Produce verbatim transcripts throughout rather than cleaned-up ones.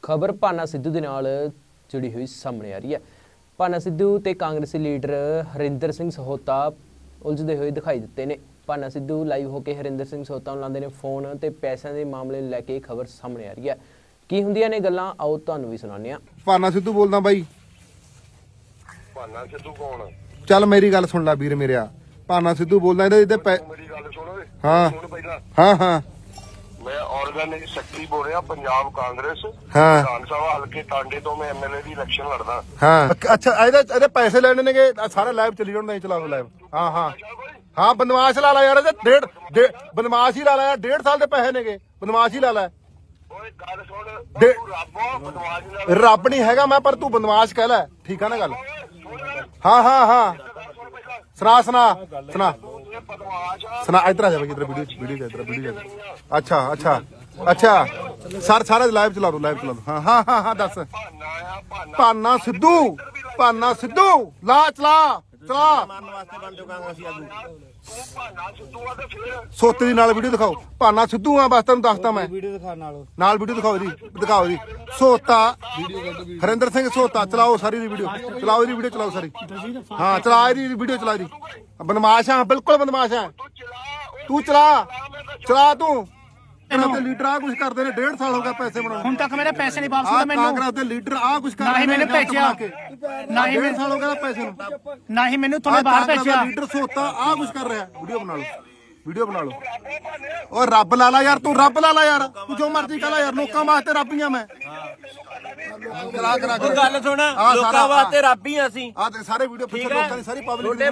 खबर भाना सिद्धू के नाल जुड़ी हुई सामने आ रही है। भाना सिद्धू ते कांग्रेसी लीडर हरिंदर सिंह सहोता उलझते हुए दिखाई दिते ने। भाना सिद्धू लाइव होकर हरिंदर सिंह सहोता नूं लांदे ने फोन ते पैसों के मामले लैके खबर सामने आ रही है। की हुंदियां ने गल्लां आओ तुहानूं भी सुणाने आ। भाना सिद्धू बोलदा बाई। भाना सिद्धू कौन? चल मेरी गल सुन ला वीर मेरिया। भाना सिद्धू बोलदा इहदे इहदे पै मेरी गल सुन वे। हाँ सुन पहला। हाँ हाँ मैं ऑर्गेनाइज सेक्रेटरी बोल रहा पंजाब कांग्रेस हाँ विधानसभा हल्के टांडे तो मैं एमएलए की इलेक्शन लड़दा। हाँ अच्छा ਇਹਦੇ ਇਹਦੇ ਪੈਸੇ ਲੈਣੇ ਨੇਗੇ ਸਾਰਾ ਲਾਈਵ ਚੱਲੀ ਜਾਂਦਾ ਨਹੀਂ ਚਲਾ ਲਓ ਲਾਈਵ। ਹਾਂ ਹਾਂ ਹਾਂ ਬਦਮਾਸ਼ ਲਾ ਲਾ ਯਾਰ ਇਹਦੇ ਡੇਢ ਬਦਮਾਸ਼ ਹੀ ਲਾ ਲਾ ਯਾਰ ਡੇਢ ਸਾਲ ਦੇ ਪੈਸੇ ਨੇਗੇ ਬਦਮਾਸ਼ ਹੀ ਲਾ ਲਾ। ਓਏ ਗੱਲ ਸੁਣ ਤੂੰ ਰੱਬੋ ਬਦਮਾਸ਼ ਨਾ ਰੱਬ ਨਹੀਂ ਹੈਗਾ ਮੈਂ ਪਰ ਤੂੰ ਬਦਮਾਸ਼ ਕਹਿ ਲੈ ਠੀਕ ਆ ਨਾ ਗੱਲ। ਹਾਂ ਹਾਂ ਹਾਂ ਸੁਣਾ ਸੁਣਾ ਸੁਣਾ ਸੁਣਾ ਇਧਰ ਆ ਜਾ ਬਈ ਇਧਰ ਵੀਡੀਓ ਵੀਡੀਓ ਇਧਰ ਵੀਡੀਓ ਅੱਛਾ ਅੱਛਾ ਅੱਛਾ ਸਰ ਸਾਰਾ ਲਾਈਵ ਚਲਾ ਦੋ ਲਾਈਵ ਚਲਾ ਦੋ। ਹਾਂ ਹਾਂ ਹਾਂ ਹਾਂ ਦੱਸ। ਭਾਨਾ ਸਿੱਧੂ ਭਾਨਾ ਸਿੱਧੂ ਲਾ ਚਲਾ ਚਲਾ ਸੋਤੇ ਦੀ ਨਾਲ ਵੀਡੀਓ ਦਿਖਾਓ। ਭਾਨਾ ਸਿੱਧੂ ਆ ਬਸ ਤੈਨੂੰ ਦੱਸਦਾ ਮੈਂ ਨਾਲ ਵੀਡੀਓ ਦਿਖਾਓ ਜੀ ਦਿਖਾਓ ਜੀ। ਸੋਤਾ ਹਰਿੰਦਰ ਸਿੰਘ ਸੋਤਾ ਚਲਾਓ ਸਾਰੀ ਦੀ ਵੀਡੀਓ ਚਲਾਓ ਇਹਦੀ ਵੀਡੀਓ ਚਲਾਓ ਸਾਰੀ। ਹਾਂ ਚਲਾ ਇਹਦੀ ਵੀਡੀਓ ਚਲਾ ਦੀ। ਬਦਮਾਸ਼ ਆ ਬਿਲਕੁਲ ਬਦਮਾਸ਼ ਆ ਤੂੰ ਚਲਾ ਚਲਾ ਤੂੰ। ਕਾਂਗਰਸ ਦੇ ਲੀਡਰ ਆ ਕੁਝ ਕਰਦੇ ਨੇ ਡੇਢ ਸਾਲ ਹੋ ਗਿਆ ਪੈਸੇ ਬਣਾਉਣ ਹੁਣ ਤੱਕ ਮੇਰੇ ਪੈਸੇ ਨਹੀਂ ਵਾਪਸ ਹੁੰਦੇ ਮੈਨੂੰ। ਕਾਂਗਰਸ ਦੇ ਲੀਡਰ ਆ ਕੁਝ ਕਰਦੇ ਨਾ ਹੀ ਮੈਨੂੰ ਭੇਜਿਆ ਨਾ ਹੀ ਡੇਢ ਸਾਲ ਹੋ ਗਿਆ ਪੈਸੇ ਨੂੰ ਨਾ ਹੀ ਮੈਨੂੰ ਤੁਹਾਨੂੰ ਬਾਹਰ ਭੇਜਿਆ। ਲੀਡਰ ਸੋਤਾ ਆ ਕੁਝ ਕਰ ਰਿਹਾ ਵੀਡੀਓ ਬਣਾ ਲਓ ਵੀਡੀਓ ਬਣਾ ਲਓ। ਓ ਰੱਬ ਲਾ ਲਾ ਯਾਰ ਤੂੰ ਰੱਬ ਲਾ ਲਾ ਯਾਰ ਤੂੰ ਜੋ ਮਰਜ਼ੀ ਕਹ ਲਾ ਯਾਰ ਲੋਕਾਂ ਵਾਸਤੇ ਰੱਬੀਆਂ ਮੈਂ ਕਰਾ ਕਰਾ ਗੱਲ ਸੁਣ ਲੋਕਾਂ ਵਾਸਤੇ ਰੱਬੀਆਂ ਅਸੀਂ ਆ ਤੇ ਸਾਰੇ ਵੀਡੀਓ ਪਿੱਛੇ ਲੋਕਾਂ ਦੀ ਸਾਰੀ ਪਬਲਿਕ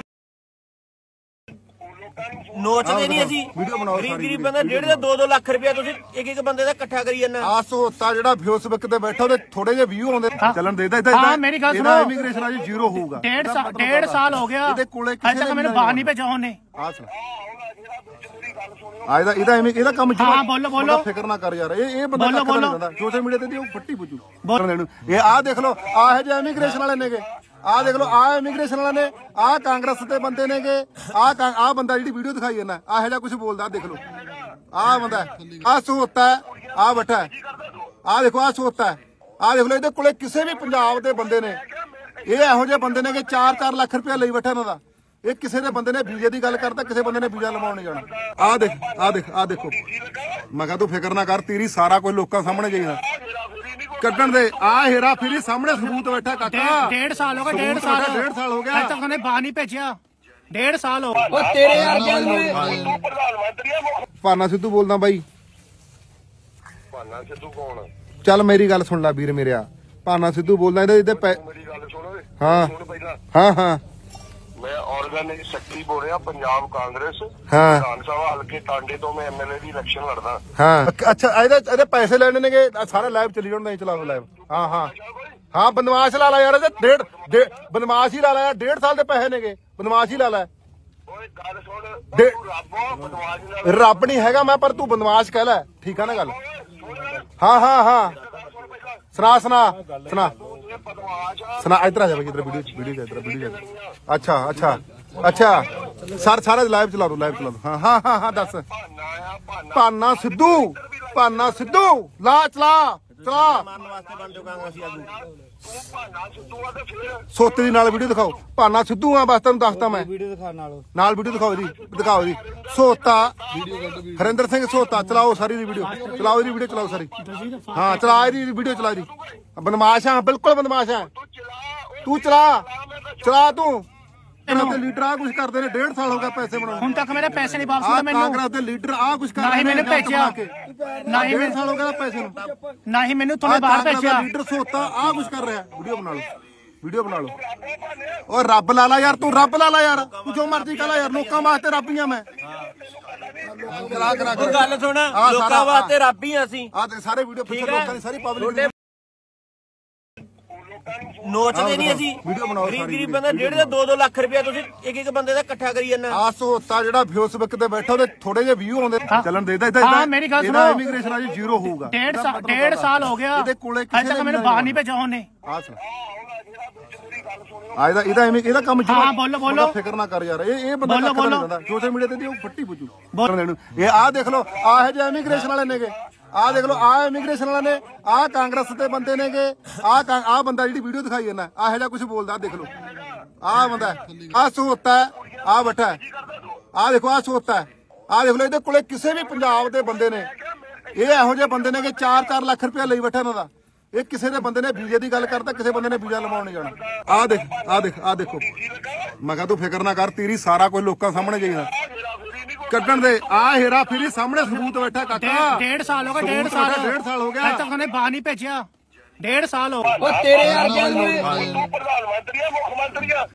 ਨੋਚਦੇ ਨਹੀਂ ਅਸੀਂ ਵੀਡੀਓ ਬਣਾਓ ਗਰੀਬ ਗਰੀਬ ਬੰਦਾ ਡੇਢ ਦਾ ਦੋ ਦੋ ਲੱਖ ਰੁਪਇਆ ਤੁਸੀਂ ਇੱਕ ਇੱਕ ਬੰਦੇ ਦਾ ਇਕੱਠਾ ਕਰੀ ਜਾਂਦਾ। ਆ ਸੋਤਾ ਜਿਹੜਾ ਫੇਸਬੁੱਕ ਤੇ ਬੈਠਾ ਉਹਦੇ ਥੋੜੇ ਜਿਹੇ ਵਿਊ ਆਉਂਦੇ ਚੱਲਣ ਦੇਦਾ ਇਦਾਂ ਹਾਂ ਮੇਰੀ ਗੱਲ ਸੁਣੋ ਇਮੀਗ੍ਰੇਸ਼ਨ ਅਜੇ ਜ਼ੀਰੋ ਹੋਊਗਾ। ਡੇਢ ਸਾਲ ਡੇਢ ਸਾਲ ਹੋ ਗਿਆ ਇਹਦੇ ਕੋਲੇ ਅਜੇ ਤੱਕ ਮੈਨੂੰ ਬਾਹਰ ਨਹੀਂ ਭੇਜਿਆ ਉਹਨੇ। ਆ ਸੁਣ ਆ ਇਹਦਾ ਇਹਦਾ ਇਹਦਾ ਕੰਮ ਹਾਂ ਬੋਲੋ ਬੋਲੋ ਫਿਕਰ ਨਾ ਕਰ ਯਾਰ ਇਹ ਇਹ ਬੰਦਾ ਕੱਖ ਨਹੀਂ ਦਿੰਦਾ ਸੋਸ਼ਲ ਮੀਡੀਆ ਤੇ ਉਹ ਫੱਟੀ ਪੁੱਜੂ ਬੋਲਣ ਨੂੰ। ਇਹ ਆ ਦੇਖ ਲਓ ਆ ਇਹ ਜੇ ਇਮੀਗ੍ਰੇਸ਼ਨ ਵਾਲੇ ਨੇਗੇ ਆ ਦੇਖ ਲਓ ਆ ਇਮੀਗ੍ਰੇਸ਼ਨ ਵਾਲੇ ਨੇ ਆ ਕਾਂਗਰਸ ਦੇ ਬੰਦੇ ਨੇਗੇ ਆ ਆ ਬੰਦਾ ਜਿਹੜੀ ਵੀਡੀਓ ਦਿਖਾਈ ਜਾਂਦਾ ਆ ਇਹੋ ਜਿਹਾ ਕੁਝ ਬੋਲਦਾ ਦੇਖ ਲਓ ਆ ਬੰਦਾ ਆ ਸੋਤਾ ਆ ਬੈਠਾ ਆ ਦੇਖੋ ਆ ਸੋਤਾ ਆ ਦੇਖ ਲਓ ਇਹਦੇ ਕੋਲੇ ਕਿਸੇ ਵੀ ਪੰਜਾਬ ਦੇ ਬੰਦੇ ਨੇ ਇਹ ਇਹੋ ਜਿਹੇ ਬੰਦੇ ਨੇ ਕਿ ਚਾਰ ਚਾਰ ਲੱਖ ਰੁਪਇਆ ਲਈ ਬੈਠਾ ਇਹਨਾਂ ਦਾ। ਇਹ ਕਿਸੇ ਦੇ ਬੰਦੇ ਨੇ ਵੀਜ਼ੇ ਦੀ ਗੱਲ ਕਰਦਾ ਕਿਸੇ ਬੰਦੇ ਨੇ ਵੀਜ਼ਾ ਲਵਾਉਣ ਨਹੀਂ ਜਾਣਾ। ਆ ਦੇਖ ਆ ਦੇਖ ਆ ਦੇਖੋ ਮੈਂ ਕਹਾਂ ਤੂੰ ਫਿਕਰ ਨਾ ਕਰ ਤੇਰੀ ਸਾਰਾ ਕੁਝ ਲੋਕਾਂ ਸਾਹਮਣੇ ਜਾਈਦਾ ਕੱਢਣ ਦੇ। ਆ ਹੇਰਾ ਫੇਰੀ ਸਾਹਮਣੇ ਸਬੂਤ ਬੈਠਾ ਕਾਕਾ। ਡੇਢ ਸਾਲ ਹੋ ਗਿਆ ਡੇਢ ਸਾਲ ਡੇਢ ਸਾਲ ਹੋ ਗਿਆ ਅਜੇ ਤੱਕ ਉਹਨੇ ਬਾਹਰ ਨਹੀਂ ਭੇਜਿਆ ਡੇਢ ਸਾਲ ਹੋ ਉਹ ਤੇਰੇ ਵਰਗਿਆਂ ਨੂੰ। ਭਾਨਾ ਸਿੱਧੂ ਬੋਲਦਾ ਬਾਈ। ਭਾਨਾ ਸਿੱਧੂ ਕੌਣ? ਚੱਲ ਮੇਰੀ ਗੱਲ ਸੁਣ ਲਾ ਵੀਰ ਮੇਰਿਆ। ਭਾਨਾ ਸਿੱਧੂ ਬੋਲਦਾ ਇਹਦੇ ਇਹਦੇ ਪੈ ਮੇਰੀ ਗੱਲ ਸੁਣ ਵੇ। ਹਾਂ ਸੁਣ ਪਹਿਲਾ। ਹਾਂ ਹਾਂ मैं ऑर्गेनाइज सेक्रेटरी बोल रहा पंजाब कांग्रेस हाँ विधानसभा हल्के टांडे तो मैं एमएलए की इलेक्शन लड़दा। ਹਾਂ ਅੱਛਾ ਇਹਦੇ ਇਹਦੇ ਪੈਸੇ ਲੈਣੇ ਨੇਗੇ ਸਾਰਾ ਲਾਈਵ ਚੱਲੀ ਜਾਂਦਾ ਨਹੀਂ ਚਲਾ ਲਓ ਲਾਈਵ। ਹਾਂ ਹਾਂ ਹਾਂ ਬਦਮਾਸ਼ ਲਾ ਲਾ ਯਾਰ ਇਹਦੇ ਡੇਢ ਬਦਮਾਸ਼ ਹੀ ਲਾ ਲਾ ਯਾਰ ਡੇਢ ਸਾਲ ਦੇ ਪੈਸੇ ਨੇਗੇ ਬਦਮਾਸ਼ ਹੀ ਲਾ ਲਾ। ਓਏ ਗੱਲ ਸੁਣ ਤੂੰ ਰੱਬੋ ਬਦਮਾਸ਼ ਨਾ ਰੱਬ ਨਹੀਂ ਹੈਗਾ ਮੈਂ ਪਰ ਤੂੰ ਬਦਮਾਸ਼ ਕਹਿ ਲੈ ਠੀਕ ਆ ਨਾ ਗੱਲ। ਹਾਂ ਹਾਂ ਹਾਂ ਸੁਣਾ ਸੁਣਾ ਸੁਣਾ ਸੁਣਾ ਇਧਰ ਆ ਜਾ ਬਈ ਇਧਰ ਵੀਡੀਓ ਵੀਡੀਓ ਇਧਰ ਵੀਡੀਓ ਅੱਛਾ ਅੱਛਾ ਅੱਛਾ ਸਰ ਸਾਰਾ ਲਾਈਵ ਚਲਾ ਦੋ ਲਾਈਵ ਚਲਾ ਦੋ। ਹਾਂ ਹਾਂ ਹਾਂ ਹਾਂ ਦੱਸ। ਭਾਨਾ ਸਿੱਧੂ ਭਾਨਾ ਸਿੱਧੂ ਲਾ ਚਲਾ ਚਲਾ ਸੋਤੇ ਦੀ ਨਾਲ ਵੀਡੀਓ ਦਿਖਾਓ। ਭਾਨਾ ਸਿੱਧੂ ਆ ਬਸ ਤੈਨੂੰ ਦੱਸਦਾ ਮੈਂ ਨਾਲ ਵੀਡੀਓ ਦਿਖਾਓ ਜੀ ਦਿਖਾਓ ਜੀ। ਸੋਤਾ ਹਰਿੰਦਰ ਸਿੰਘ ਸੋਤਾ ਚਲਾਓ ਸਾਰੀ ਦੀ ਵੀਡੀਓ ਚਲਾਓ ਇਹਦੀ ਵੀਡੀਓ ਚਲਾਓ ਸਾਰੀ। ਹਾਂ ਚਲਾ ਇਹਦੀ ਵੀਡੀਓ ਚਲਾ ਦੀ। ਬਦਮਾਸ਼ ਆ ਬਿਲਕੁਲ ਬਦਮਾਸ਼ ਆ ਤੂੰ ਚਲਾ ਚਲਾ ਤੂੰ। ਕਾਂਗਰਸ ਦੇ ਲੀਡਰ ਆ ਕੁਝ ਕਰਦੇ ਨੇ ਡੇਢ ਸਾਲ ਹੋ ਗਿਆ ਪੈਸੇ ਬਣਾਉਣ। ਹੁਣ ਤੱਕ ਮੇਰੇ ਪੈਸੇ ਨਹੀਂ ਵਾਪਸ ਹੁੰਦੇ ਮੈਨੂੰ। ਕਾਂਗਰਸ ਦੇ ਲੀਡਰ ਆ ਕੁਝ ਕਰਦੇ ਨਾ ਹੀ ਮੈਨੂੰ ਭੇਜਿਆ ਨਾ ਹੀ ਡੇਢ ਸਾਲ ਹੋ ਗਿਆ ਪੈਸੇ ਨੂੰ ਨਾ ਹੀ ਮੈਨੂੰ ਤੁਹਾਨੂੰ ਬਾਹਰ ਭੇਜਿਆ। ਲੀਡਰ ਸੋਤਾ ਆ ਕੁਝ ਕਰ ਰਿਹਾ ਵੀਡੀਓ ਬਣਾ ਲਓ ਵੀਡੀਓ ਬਣਾ ਲਓ। ਓ ਰੱਬ ਲਾ ਲਾ ਯਾਰ ਤੂੰ ਰੱਬ ਲਾ ਲਾ ਯਾਰ ਤੂੰ ਜੋ ਮਰਜ਼ੀ ਕਹ ਲਾ ਯਾਰ ਲੋਕਾਂ ਵਾਸਤੇ ਰੱਬੀਆਂ ਮੈਂ ਕਰਾ ਕਰਾ ਗੱਲ ਸੁਣ ਲੋਕਾਂ ਵਾਸਤੇ ਰੱਬੀਆਂ ਅਸੀਂ ਆ ਤੇ ਸਾਰੇ ਵੀਡੀਓ ਪਿੱਛੇ ਲੋਕਾਂ ਦੀ ਸਾਰੀ ਪਬਲਿਕ ਨੋਚਦੇ ਨਹੀਂ ਅਸੀਂ ਵੀਡੀਓ ਬਣਾਓ ਗਰੀਬ ਗਰੀਬ ਬੰਦਾ ਡੇਢ ਦਾ ਦੋ ਦੋ ਲੱਖ ਰੁਪਇਆ ਤੁਸੀਂ ਇੱਕ ਇੱਕ ਬੰਦੇ ਦਾ ਇਕੱਠਾ ਕਰੀ ਜਾਂਦਾ। ਆ ਸੋਤਾ ਜਿਹੜਾ ਫੇਸਬੁੱਕ ਤੇ ਬੈਠਾ ਉਹਦੇ ਥੋੜੇ ਜਿਹੇ ਵਿਊ ਆਉਂਦੇ ਚੱਲਣ ਦੇਦਾ ਇਦਾਂ ਹਾਂ ਮੇਰੀ ਗੱਲ ਸੁਣੋ ਇਮੀਗ੍ਰੇਸ਼ਨ ਅਜੇ ਜ਼ੀਰੋ ਹੋਊਗਾ। ਡੇਢ ਸਾਲ ਡੇਢ ਸਾਲ ਹੋ ਗਿਆ ਇਹਦੇ ਕੋਲੇ ਅਜੇ ਤੱਕ ਮੈਨੂੰ ਬਾਹਰ ਨਹੀਂ ਭੇਜਿਆ ਉਹਨੇ। ਆ ਸੁਣ ਆ ਇਹਦਾ ਇਹਦਾ ਇਹਦਾ ਕੰਮ ਹਾਂ ਬੋਲੋ ਬੋਲੋ ਫਿਕਰ ਨਾ ਕਰ ਯਾਰ ਇਹ ਇਹ ਬੰਦਾ ਕੱਖ ਨਹੀਂ ਦਿੰਦਾ ਸੋਸ਼ਲ ਮੀਡੀਆ ਤੇ ਉਹ ਫੱਟੀ ਪੁੱਜੂ ਬੋਲਣ ਨੂੰ। ਇਹ ਆ ਦੇਖ ਲਓ ਆ ਇਹ ਜੇ ਇਮੀਗ੍ਰੇਸ਼ਨ ਵਾਲੇ ਨੇਗੇ ਆ ਦੇਖ ਲਓ ਆ ਇਮੀਗ੍ਰੇਸ਼ਨ ਵਾਲਾ ਨੇ ਆ ਕਾਂਗਰਸ ਦੇ ਬੰਦੇ ਨੇਗੇ ਆ ਆ ਬੰਦਾ ਜਿਹੜੀ ਵੀਡੀਓ ਦਿਖਾਈ ਜਾਂਦਾ ਆ ਇਹੋ ਜਿਹਾ ਕੁਝ ਬੋਲਦਾ ਦੇਖ ਲਓ ਆ ਬੰਦਾ ਆ ਸਹੋਤਾ ਆ ਬੈਠਾ ਆ ਦੇਖੋ ਆ ਸਹੋਤਾ ਆ ਦੇਖ ਲਓ ਇਹਦੇ ਕੋਲੇ ਕਿਸੇ ਵੀ ਪੰਜਾਬ ਦੇ ਬੰਦੇ ਨੇ ਇਹ ਇਹੋ ਜਿਹੇ ਬੰਦੇ ਨੇ ਕਿ ਚਾਰ ਚਾਰ ਲੱਖ ਰੁਪਇਆ ਲਈ ਬੈਠਾ ਇਹਨਾਂ ਦਾ ਇਹ ਕਿਸੇ ਦੇ ਬੰਦੇ ਨੇ ਵੀਜ਼ੇ ਦੀ ਗੱਲ ਕਰਦਾ ਕਿਸੇ ਬੰਦੇ ਨੇ ਵੀਜ਼ਾ ਲਵਾਉਣ ਨਹੀਂ ਜਾਣਾ ਆ ਦੇਖ ਆ ਦੇਖ ਆ ਦੇਖੋ ਮੈਂ ਕਿਹਾ ਤੂੰ ਫਿਕਰ ਨਾ ਕਰ ਤੇਰੀ ਸਾਰਾ ਕੁਝ ਲੋਕਾਂ ਸਾਹਮਣੇ ਜਾਈਦਾ ਕੱਢਣ ਦੇ ਆ ਹੇਰਾ ਫੇਰੀ ਸਾਹਮਣੇ ਸਬੂਤ ਬੈਠਾ ਕਾਕਾ ਡੇਢ ਸਾਲ ਹੋ ਗਏ ਡੇਢ ਸਾਲ ਡੇਢ ਸਾਲ ਹੋ ਗਿਆ ਅਜੇ ਤੱਕ ਉਹਨੇ ਬਾਹਰ ਨਹੀਂ ਭੇਜਿਆ ਡੇਢ ਸਾਲ ਹੋ ਉਹ ਤੇਰੇ ਵਰਗਿਆਂ ਨੂੰ ਪ੍ਰਧਾਨ ਮੰਤਰੀ ਆ ਮੁੱਖ ਮੰਤਰੀ ਆ